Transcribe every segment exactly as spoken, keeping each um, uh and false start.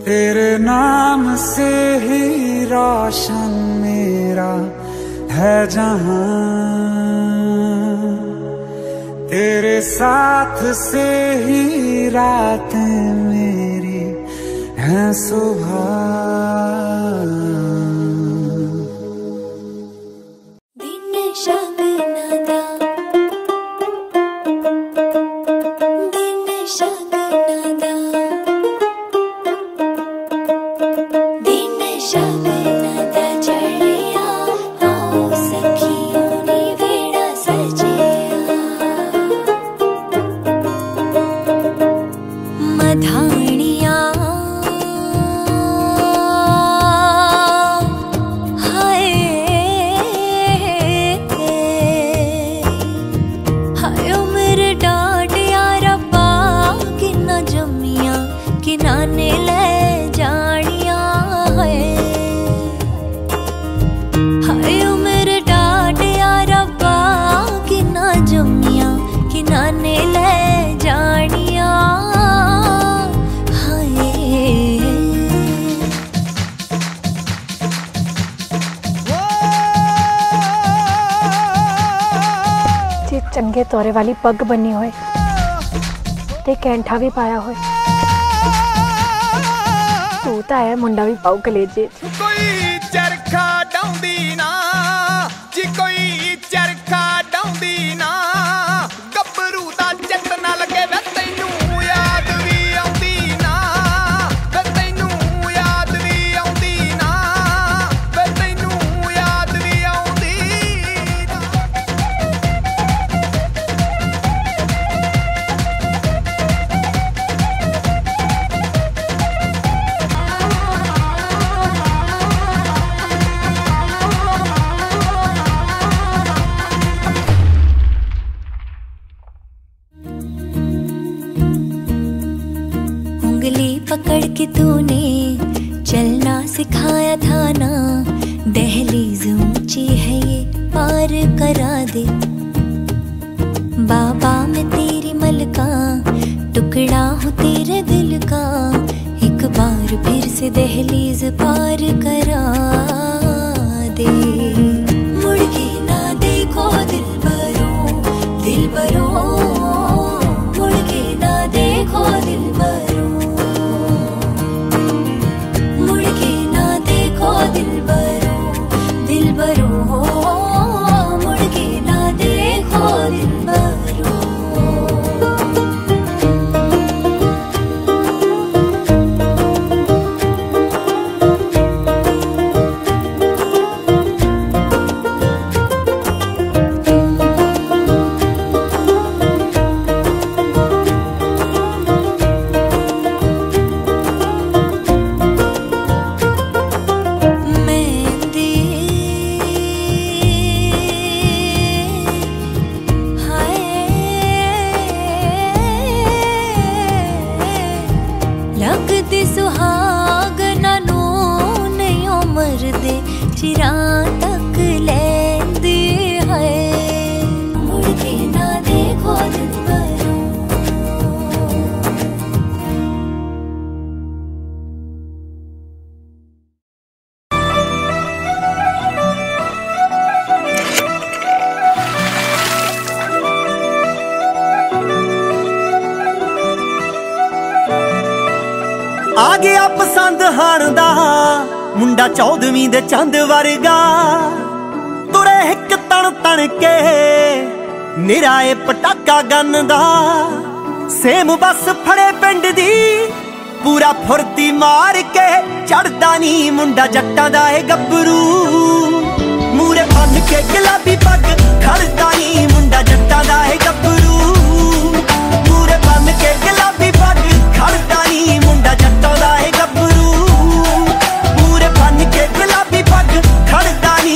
तेरे नाम से ही रोशन मेरा है जहां, तेरे साथ से ही रातें मेरी हैं सुबह। चंगे तोरे वाली पग बनी होए ते कैंठा भी पाया होए, तू तो आया मुंडा भी पाऊ कलेजे। कोई चरखा डाउंदी ना जी, कोई चरखा डाउंदी ना, गब्बरू दा जट ना लगे वे तैनू याद भी आउंदी ना, वे तैनू याद भी आउंदी ना, वे तैनू याद भी आउंदी ना। पकड़ के तूने चलना सिखाया था ना, दहलीज ऊंची है ये पार करा दे। बाबा मैं तेरी मलका, टुकड़ा हूँ तेरे दिल का, एक बार फिर से दहलीज पार करा दे। मुड़ के ना देखो दिल बरो, दिल बरो, मुड़ के ना देखो दिल बरो, दिल बरो, दिल बरो, मुड़ के ना देखो दिल बरो। चिरा तक लेंदी है, मुड़ के ना देखो दिल बरो। आ गया पसंद हाण दा मुंडा चौदवीं दे चंद वर्गा, तुरे हिक तन तन के निराए पटाका गन दा, सेम बस फड़े पिंड दी पूरा फुर्ती मार के, चढ़दा नी मुंडा जट्टां दा ए गब्बरू, मूरे बन के गुलाबी पग खड़दा नी मुंडा जट्टां दा ए गब्बरू, मूरे बन के गुलाबी पग खड़दा नी मुंडा जट्टां दा ए गब्बरू, मूरे बन के गुलाबी पग खड़दा नी।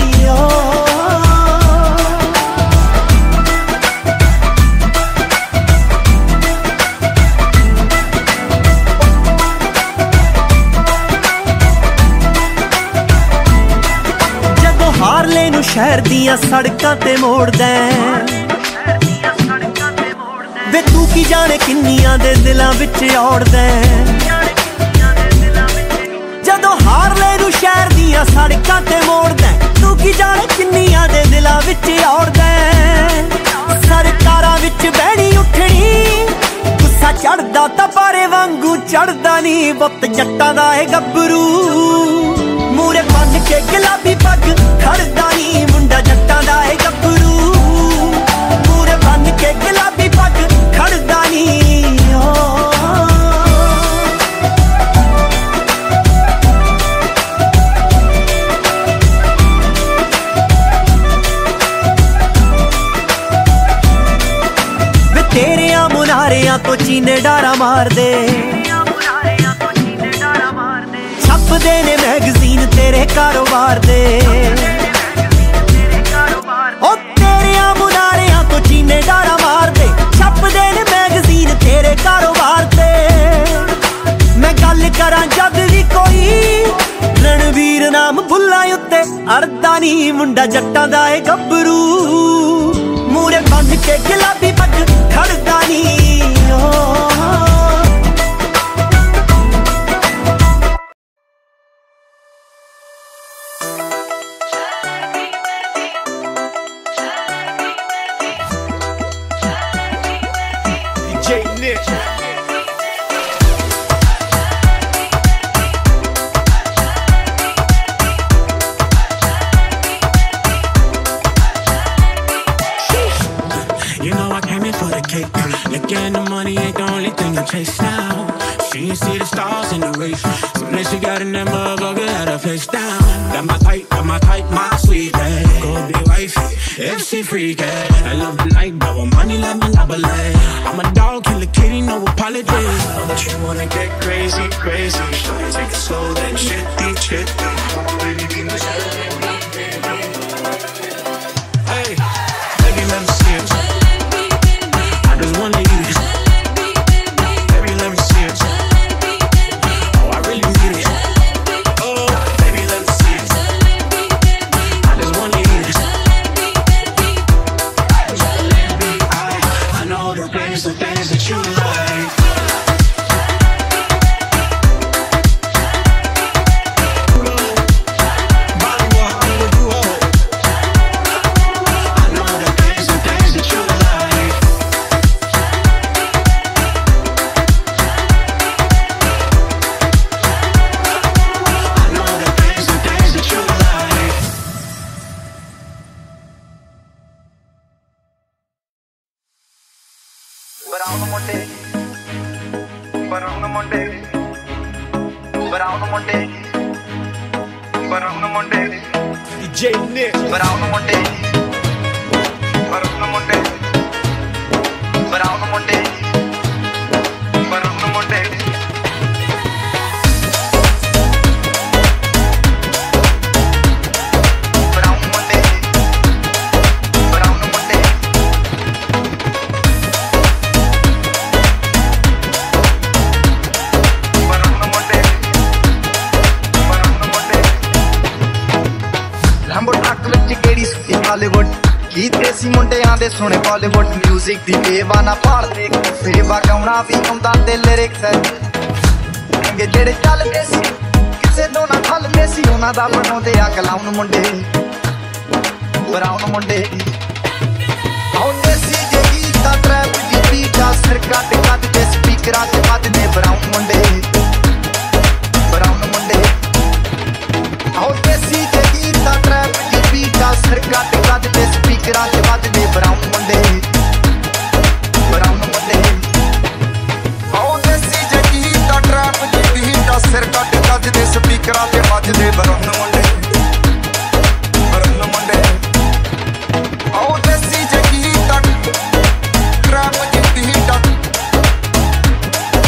जदों हारले नूं शहर दियां सड़कां ते मोड़दा वे तू की जाने किन्नियां दे दिलां विच औड़दा, जदों हारले नूं शहर दियां सड़कां ते मोड़दा तू की जाने किन्नियां दे दिलां विच औड़दा सरकारां विच बहनी उठणी गुस्सा चढ़दा तां पारे वांगू चढ़दा नी बुत जट्टां दा ए गब्बरू मूरे बन के गुलाबी पग खड़दा नी मुंडा जट्टां दा ए गब्बरू मूरे बन के गुलाबी पग खड़दा नी तेरिया मुनारियां तो चीने डारा मार दे छपदे ने मैगजीन तेरे कारोबार दे ओ तेरिया मुनारियां तो चीने डारा मार दे छपदे ने मैगजीन तेरे कारोबार दे मैं गल करां जद भी कोई रणवीर नाम भुल्ला उत्ते अड़दा नी मुंडा जट्टां दा ए गब्बरू मूरे बन के गुलाबी पग खड़दा नी सुने बॉलीवुड म्यूजिक दी बेवाना पाल दे सेवा गाउना भी आउंदा ते लिरिक्स है जेड़े चलदे सी किसे तो ना खलदे सी उन्हां दा बनाउंदे आ कलाउन मुंडे ब्राउन मुंडे आउंदे सी जे गीता ट्रैप दी बीटा सिर कट कट ते स्पीकरां ते वजदे ब्राउन मुंडे ब्राउन मुंडे आउंदे सी जे गीता ट्रैप दी बीटा सिर कट कट ते स्पीकरां ते वजदे ब्राउन मुंडे ब्राउन मुंडे आउंदे सी जे गीता ट्रैप दी बीटा सिर कट कट ते स्पीकरां ते वजदे ब्राउन मुंडे ब्राउन मुंडे आउंदे सी जे गीता ट्रैप दी बीटा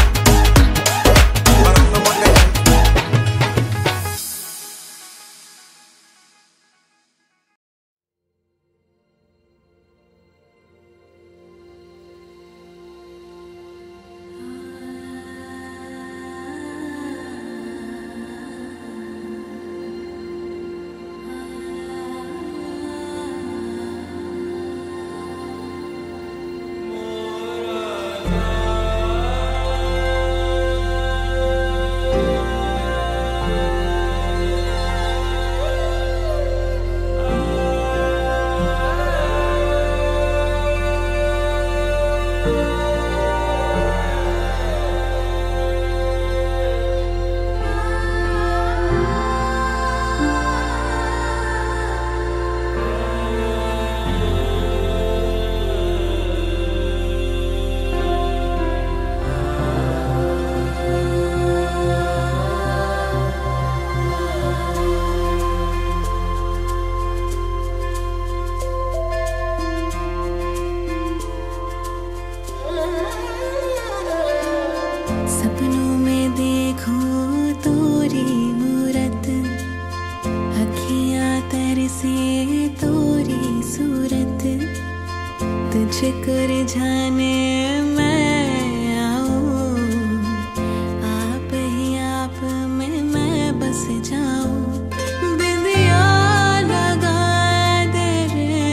सपनों में देखो तोरी मूरत, अखियां तरसे तोरी सूरत, तुझको रिझाने मैं आऊं, आप ही आप में मैं बस जाऊं। बिंदिया लगा दे रे,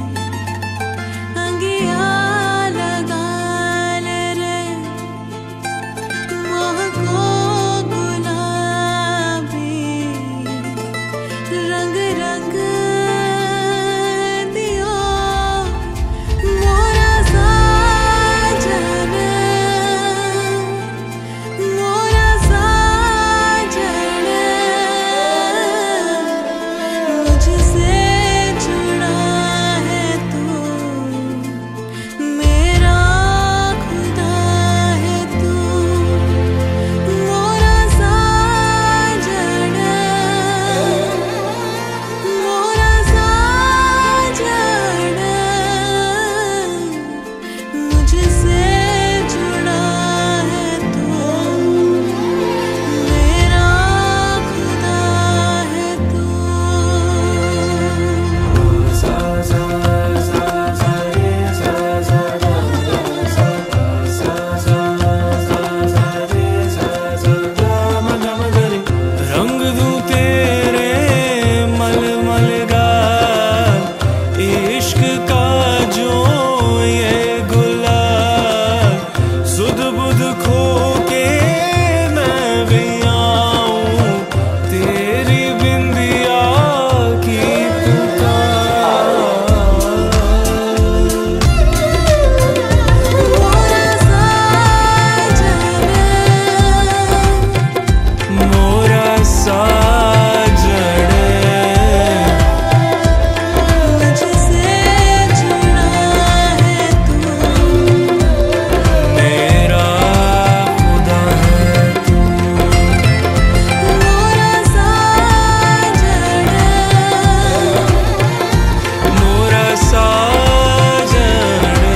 अंगिया लगा ले रे, महको गुलाबी रंग रंग दियो मोरा साजन, मोरा साजन, मुझसे जुड़ा है तू, मेरा खुदा है तू, मोरा साजन, मोरा साजन, मुझसे जुड़ा है तू, मेरा खुदा है तू। रंग दूं तेरे मलमल का इश्क का जो ये गुलाल, सुध बुध खो के मैं भी आऊं, तेरी बिंदिया की पुकार। मोरा साजन, मोरा साजन, मुझसे जुड़ा है तू, मेरा खुदा है तू, मोरा साजन, मोरा साजन,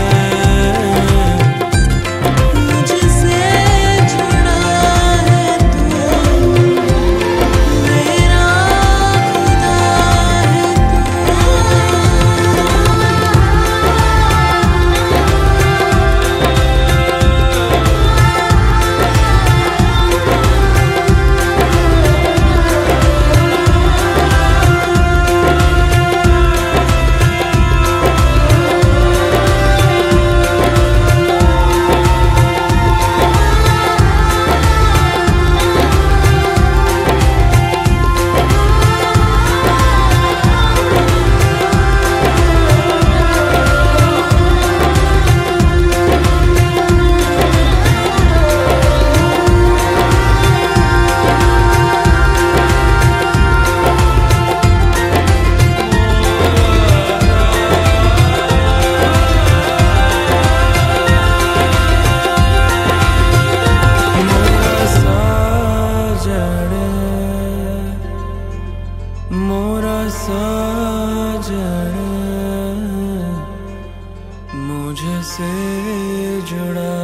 मुझसे जुड़ा है तू, मेरा खुदा है मोरा साजन, मुझसे जुड़ा